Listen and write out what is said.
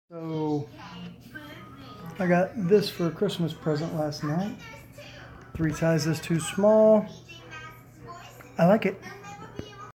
So I got this for a Christmas present last night. 3 sizes too small. I like it.